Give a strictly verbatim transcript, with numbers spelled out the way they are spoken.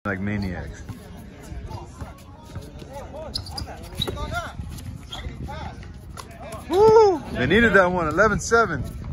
like maniacs. Woo! They needed that one, eleven seven.